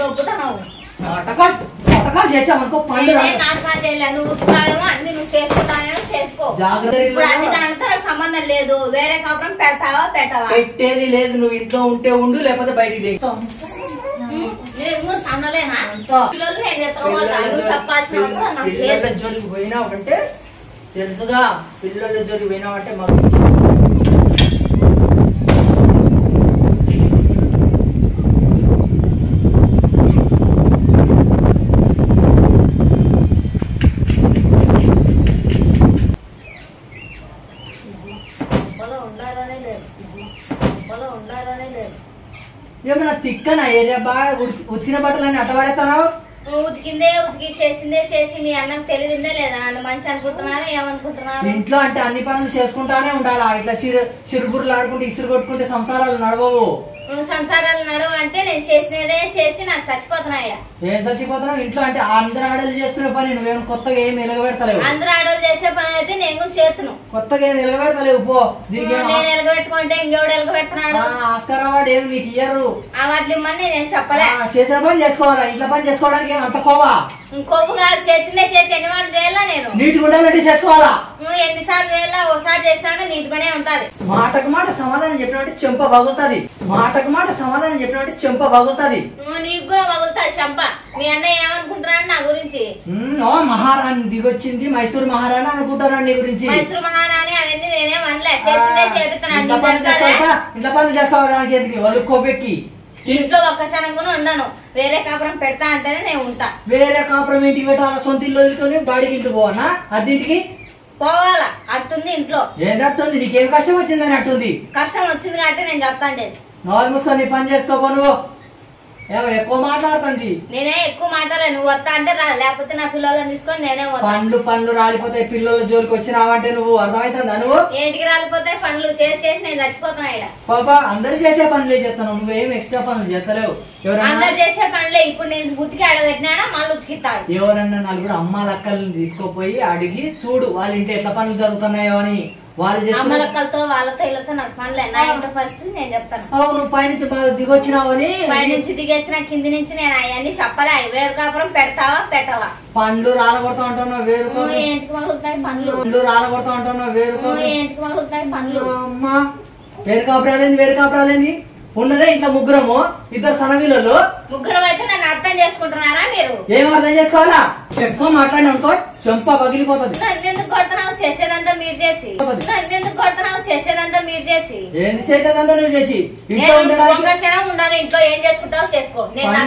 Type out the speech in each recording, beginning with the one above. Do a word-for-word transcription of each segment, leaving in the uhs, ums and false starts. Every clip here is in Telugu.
దొబ్బుతున్నావు నాటకాలు చేసామనుకో పండు నాటకాలు చేయలే. నువ్వు ఉతుకుతావేమో అన్ని నువ్వు చేసుకుంటావేమో చేసుకో. ఇప్పుడు అన్ని దానితో నాకు సంబంధం లేదు. వేరే కాపురం పెడతావా పెట్టవా? పెట్టేది లేదు. నువ్వు ఇంట్లో ఉంటే ఉండు, లేకపోతే బయటికి దిగు. నువ్వు సన్నలేనా? పిల్లలు నేను చెప్పాల్సిన అవసరం నాకు లేదు. పిల్లల జోలికి పోయినావంటే తెలుసుగా, పిల్లల జోలికి పోయినావంటే మాకు ఏమన్నా తిక్కనా ఏరియా బాగా ఉతికిన బట్టలని అట్ట పడేస్తావు? ఉతికిందే ఉతికి చేసిందే చేసి మీ అన్నం తెలివిందే లేదా మనిషి అనుకుంటున్నారా ఏమనుకుంటున్నారు? ఇంట్లో అంటే అన్ని పనులు చేసుకుంటానే ఉండాలా? ఇట్లా చిరు చిరుబుర్లు ఆడుకుంటే ఇసురు కొట్టుకుంటే సంసారాలు నడవవు. నువ్వు సంసారాలు నడవ అంటే నేను చేసినదే చేసి నాకు చచ్చిపోతున్నాయా? ఏం చచ్చిపోతున్నావు? ఇంట్లో అంటే అందరు ఆడోళ్ళు చేసుకునే పని నువ్వేం కొత్తగా ఏం ఎలగబెడతలేవు. అందరు ఆడోళ్ళు చేసే పని అయితే నేను కూడా చేతును. కొత్తగా ఏం ఎలగబెడతలేవు పో. నేను ఎలగబెట్టుకుంటే ఇంకెవడు ఎలగబెడుతున్నాడు? ఆస్కార్ అవార్డు ఏమి నీకు ఇయ్యరు. అవార్డులు ఇమ్మని నేను చెప్పలే. చేసిన పని చేసుకోవాలా? ఇంట్లో పని చేసుకోవడానికి అంత కోవా? కొవ్వు కాదు, చేసిందే చేసి ఎన్ని వాళ్ళు చేయాలా? నేను నీటి ఉండాలంటే చేసుకోవాలా? నువ్వు ఎన్నిసార్లు చేయాలా? ఒకసారి చేసినాక నీటిగానే ఉంటది. మాటకు మాట సమాధానం చెప్పినట్టు చెంప పగులుతుంది. మాటకు మాట సమాధానం చెప్పినట్టు చెంప పగులుతుంది. నీకు కూడా పగులుతుంది చెంప. మీ అన్నయ్య ఏమనుకుంటున్నాడు నా గురించి? మహారాణి దిగొచ్చింది, మైసూరు మహారాణి అనుకుంటారా నీ గురించి? మైసూరు మహారాణి అవన్నీ నేనేం అనలే. చేసిందే చేపిస్తున్నాడు. ఇంట్లో పనులు చేసుకోవడానికి ఎందుకు వాళ్ళు కోపెక్కి? ఇంట్లో ఒక్క క్షణం కూడా ఉండను. వేరే కాపురం పెడతా అంటేనే నేను ఉంటా. వేరే కాపురం ఇంటికి పెట్టాలా? సొంత ఇల్లు వదులుకొని బాడికి ఇంట్లో పోవాలా? అద్దింటికి పోవాలా? అట్టుంది ఇంట్లో. ఏదట్టుంది? నీకేం కష్టం వచ్చిందని అట్టుంది? కష్టం వచ్చింది కాబట్టి నేను చెప్తాను. నాలుగు మూసుకొని పని చేసుకోపో. నువ్వు ఎక్కువ మాట్లాడుతుంది. నేనే ఎక్కువ మాట్లాడలే. నువ్వు వస్తా అంటే రా, లేకపోతే నా పిల్లలను తీసుకొని నేనే వస్తా. పండ్లు పండ్లు రాలిపోతాయి. పిల్లల జోలికి వచ్చినావంటే నువ్వు అర్థమవుతుందా? నువ్వు ఏంటికి రాలిపోతాయి? పనులు చేసి చేసి నేను చచ్చిపోతున్నా. ఇక్కడ పాపా అందరు చేసే పనులే చేస్తాను, నువ్వేం ఎక్స్ట్రా పనులు చేస్తలేవు. అందరు చేసే పనులే. ఇప్పుడు నేను ఉతికి అడగట్టినా మళ్ళీ ఉతికిస్తాడు. ఎవరన్నా నలుగురు అమ్మ లక్కల్ని తీసుకుపోయి అడిగి చూడు వాళ్ళ ఇంటి ఎట్లా పనులు జరుగుతున్నాయో అని. వాళ్ళు అమ్మలక్కలతో వాళ్ళతో ఇళ్ళతో నాకు పనులే. నా ఇంటి పరిస్థితి నేను చెప్తాను. నువ్వు పైనుంచి బాగా దిగొచ్చినావని. పైనుంచి దిగొచ్చిన కింది నుంచి నేను అవన్నీ చెప్పలే. వేరు కాపురం పెడతావా పెట్టవా? పండ్లు రాలగొడతా ఉంటున్నావు వేరు. ఏంటికి మలుగుతాయి పండ్లు? పండ్లు రాలగొడతా ఉంటున్నావు వేరు. ఏంటికి మలుగుతాయి పండ్లు? అమ్మా వేరు కాపురాలేంది? వేరు కాపురాలేంది? ఉన్నదే ఇంట్లో ముగ్గురము, ఇద్దరు సనవీళ్ళు. ముగ్గురం అయితే నన్ను అర్థం చేసుకుంటున్నారా మీరు? ఏం అర్థం చేసుకోవాలా? ఎక్కువ మాట్లాడి అనుకో చెంప పగిలిపోతుంది. నన్నెందుకు కొడుతున్నావు? చేసేదంతా మీరు చేసి. నన్నెందుకు కొడుతున్నావు? చేసేదంతా మీరు చేసి. ఏంది చేసేదంతా నువ్వు చేసి? ఇంట్లో ఉండాలి. ఇంట్లో ఏం చేసుకుంటావు చేసుకో.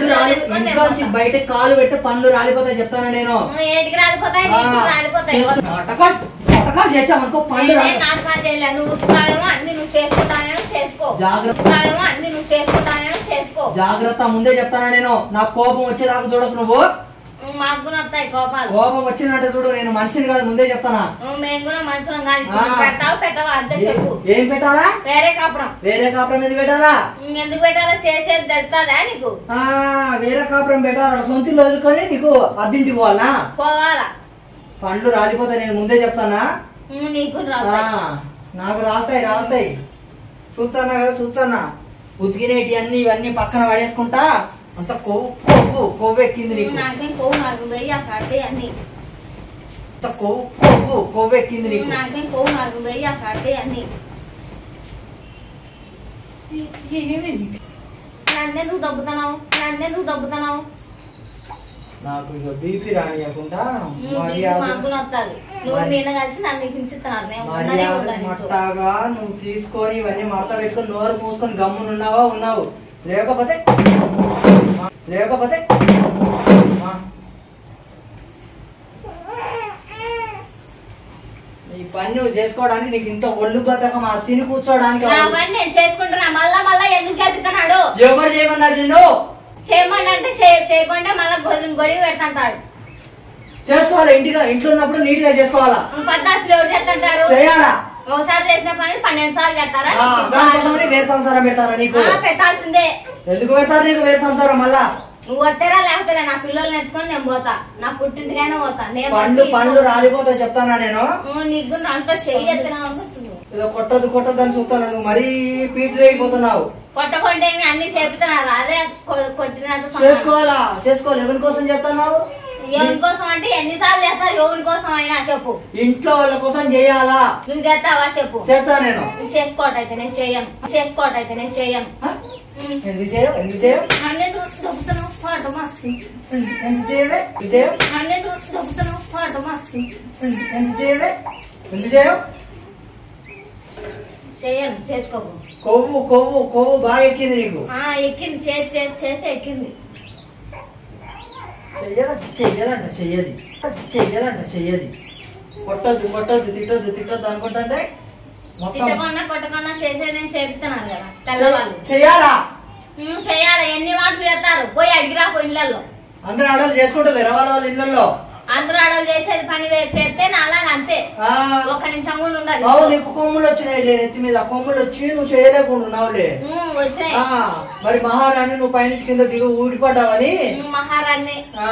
ఇంట్లో బయట కాలు పెట్టి పనులు రాలిపోతాయి చెప్తాను నేను. ఏంటికి రాలిపోతాయి? రాలిపోతాయి. నాటకాలు చేసామనుకో పండు. నాటకాలు చేయలే. నువ్వు ఉతుకుతావేమో అన్ని నువ్వు చేసుకుంటావేమో చేసుకో. ఉతుకుతావేమో అన్ని నువ్వు చేసుకుంటావేమో చేసుకో. జాగ్రత్త, ముందే చెప్తాను నేను. నాకు కోపం వచ్చేదాకా చూడకు నువ్వు. మాకు కూడా వస్తాయి కోపాలు. కోపం వచ్చిందంటే చూడు, నేను మనిషిని కాదు, ముందే చెప్తానా. మేము కూడా మనుషులం కాదు. పెడతావు పెట్టావా అంతే చెప్పు. ఏం పెట్టాలా? వేరే కాపురం. వేరే కాపురం ఎందుకు పెట్టాలా? ఎందుకు పెట్టాలా? చేసేది తెలుస్తుందా నీకు? వేరే కాపురం పెట్టాలా? సొంత ఇల్లు వదులుకొని నీకు అద్దింటికి పోవాలా? పోవాలా? పండ్లు రాలిపోతాయి, నేను ముందే చెప్తానా. నీకు నాకు రాలుతాయి రాలుతాయి చూస్తానా కదా చూస్తానా. ఉతికినేటి అన్ని ఇవన్నీ పక్కన పడేసుకుంటా. అంత కొవ్వు కొవ్వు కొవ్వు ఎక్కింది నీకు. కొవ్వు నాకు వెయ్యి అక్కడే అన్ని. అంత కొవ్వు కొవ్వు కొవ్వు ఎక్కింది నీకు. నాకేం కొవ్వు నాకు వెయ్యి అక్కడే అన్ని. నన్నెందుకు దబ్బుతున్నావు? నన్నెందుకు దబ్బుతున్నావు? నాకు ఇక బీపీ రానియకుండా మట్టాగా నువ్వు తీసుకొని ఇవన్నీ మడత పెట్టుకొని నోరు మూసుకొని గమ్మునున్నావా? ఉన్నావు. లేకపోతే లేకపోతే ఈ పని నువ్వు చేసుకోవడానికి నీకు ఇంత ఒళ్ళు బతకం తిని కూర్చోడానికి. నేను చేసుకుంటున్నా మళ్ళా మళ్ళా ఎందుకు చెప్తున్నాడు? ఎవరు చేయమన్నారు నిన్ను? చేయమంటే చేయకుండా మళ్ళా గొడవ పెడతాంటాడు. చేసుకోవాలి. ఇంటిగా ఇంట్లో ఉన్నప్పుడు నీట్ గా చేసుకోవాలా? పద్దాసులు ఎవరు చెప్తాంటారు? చేయాలా? ఒకసారి చేసిన పని పన్నెండు సార్లు చేస్తారా? దానికోసమని వేరే సంసారం పెడతారా నీకు? పెట్టాల్సిందే. ఎందుకు పెడతారు నీకు వేరే సంసారం? మళ్ళా నువ్వు వస్తారా లేకపోతే నా పిల్లల్ని ఎత్తుకొని నేను పోతా. నా పుట్టింటికైనా పోతా. పండ్లు పండ్లు రాలిపోతాయి చెప్తానా నేను. నీకు అంతా చెయ్యి ఎత్తినా ఏదో కొట్టదు కొట్టదు అని చూస్తాను. నువ్వు మరీ పీటర్ అయిపోతున్నావు. కొట్టకుంటే అన్ని చెప్తున్నారు అదే కొట్టినట్టు చేసుకోవాలా చేసుకోవాలి ఎవరి కోసం చేస్తున్నావు ఎవరి కోసం అంటే ఎన్నిసార్లు చేస్తారు ఎవరి కోసం అయినా చెప్పు ఇంట్లో వాళ్ళ కోసం చేయాలా నువ్వు చేస్తావా చెప్పు చేస్తా నేను చేసుకోవటైతే నేను చెయ్యను చేసుకోవటైతే నేను చెయ్యను ఎందుకు చేయవు ఎందుకు చేయవు అన్నెందుకు దొబ్బుతున్నావు పాట మాసి ఎందుకు చేయవే ఎందుకు చేయవు అన్నెందుకు దొబ్బుతున్నావు పాట మాసి ఎందుకు చేయవే ఎందుకు చేయవు చెయ్యను చేసుకోకు కొవ్వు కొవ్వు కొవ్వు బాగా ఎక్కింది నీకు ఎక్కింది చేసి చేసి ఎక్కింది చెయ్యదంట చెయ్యదంట చెయ్యది చెయ్యదంట చెయ్యది కొట్టద్దు కొట్టద్దు తిట్టొద్దు తిట్టొద్దు అనుకుంటే తిట్టకుండా కొట్టకుండా చేసేది నేను చెప్తున్నాను కదా తెల్లవాళ్ళు చెయ్యాలా చెయ్యాలి ఎన్ని మాటలు చేస్తారు పోయి అడిగిరా పోయి ఇళ్లలో అందరూ ఆడలు చేసుకుంటారు వాళ్ళ వాళ్ళ ఇళ్లలో అందరూ ఆడలు చేసేది పని చేస్తే అలాగ అంతే ఒక్క నిమిషం కూడా ఉండాలి నీకు కొమ్ములు వచ్చినాయి లే నెత్తి మీద కొమ్ములు వచ్చి నువ్వు చేయలేకుండా ఉన్నావులే వచ్చినాయి మరి మహారాణి నువ్వు పైనుంచి కింద దిగు ఊడిపడ్డావని మహారాణి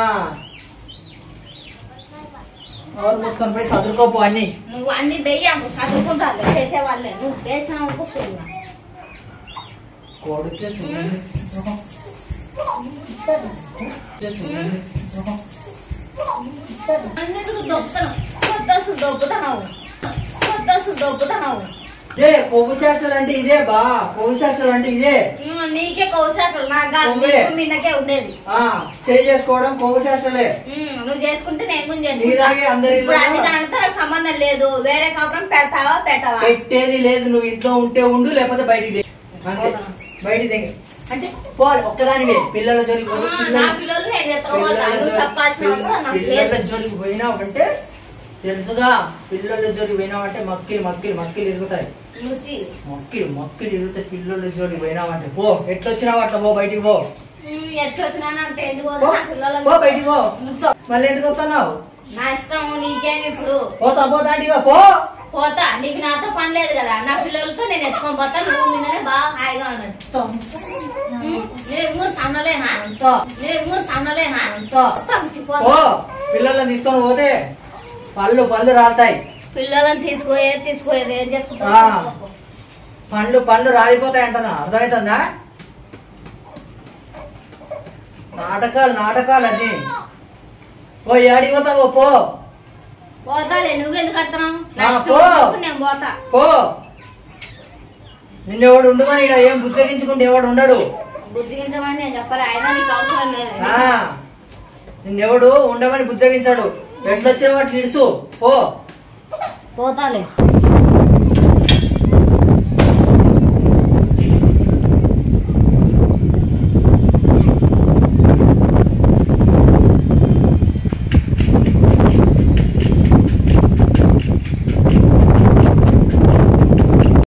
ఎవరు మూసుకొని పోయి చదువుకోపు అన్ని నువ్వు అన్ని వెయ్యాము చదువుకుంటారు చేసేవాళ్ళే నువ్వు దేశం కొడితే అన్నిటికి దొబ్బుతున్నావు కొద్దసు దొబ్బుతున్నావు కొద్దసు దొబ్బుతున్నావు ఇదే కొవ్వు శాస్త్రాలు అంటే ఇదే బా కొవ్వు శాస్త్రాలు అంటే ఇదే నీకే కొవ్వు శాస్త్రాలు నాకు నిన్నకే ఉండేది చేయి చేసుకోవడం కొవ్వు శాస్త్రాలే నువ్వు చేసుకుంటే నేను కూడా చేసుకుంటా అందరి అన్ని దానితో నాకు సంబంధం లేదు వేరే కాపురం పెడతావా పెట్టవా పెట్టేది లేదు నువ్వు ఇంట్లో ఉంటే ఉండు లేకపోతే బయటికి అంతే బయటికి దిగి అంటే పోవాలి ఒక్కదానివే పిల్లల జోలికి పిల్లల జోలికి పోయినావంటే తెలుసుగా పిల్లల జోలికి పోయినావంటే మక్కిలు మక్కిలు మక్కిలు ఇరుగుతాయి మక్కిలు మక్కిలు ఇరుగుతాయి పిల్లల జోలికి పోయినావంటే పో ఎట్లొచ్చినావు అట్లా పో బయటికి పో పో బయటికి పో మళ్ళీ ఎందుకు వస్తున్నావు నా ఇష్టం నీకేమి ఇప్పుడు పోతా పోతా అంటివా పో పోతా నీకు నాతో పని లేదు కదా నా పిల్లలతో నేను ఎత్తుకొని పోతా నువ్వు మీదనే బాగా హాయిగా ఉన్నట్టు నేను తన్నలేనా నేను తన్నలేనా పిల్లలను తీసుకొని పోతే పళ్ళు పళ్ళు రాలుతాయి పిల్లలను తీసుకుపోయేది తీసుకుపోయేది ఏం చేసుకుంటా పండ్లు పండ్లు రాలిపోతాయి అంటున్నా అర్థమవుతుందా నాటకాలు నాటకాలు అన్ని పో ఏడికి పోతావో పో పోతాలే నువ్వెందుకు వస్తున్నావు నేను పోతా పో నిన్నెవడు ఉండమని ఏం బుజ్జగించుకుంటే ఎవడు ఉండడు బుజ్జగించమని నేను చెప్పాలి అయినా నీకు అవసరం లేదు నిన్నెవడు ఉండమని బుజ్జగించాడు ఎట్లొచ్చిన వాటి ఇడుసు పో పోతాలే